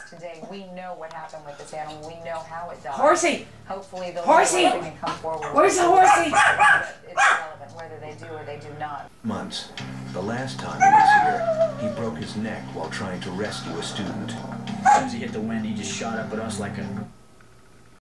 today. We know what happened with this animal. We know how it died. Horsey! Hopefully they'll Horsey! can come forward. Where's the horsey? It's irrelevant whether they do or they do not. Months. The last time he was here, he broke his neck while trying to rescue a student. As soon as he hit the wind, he just shot up at us like a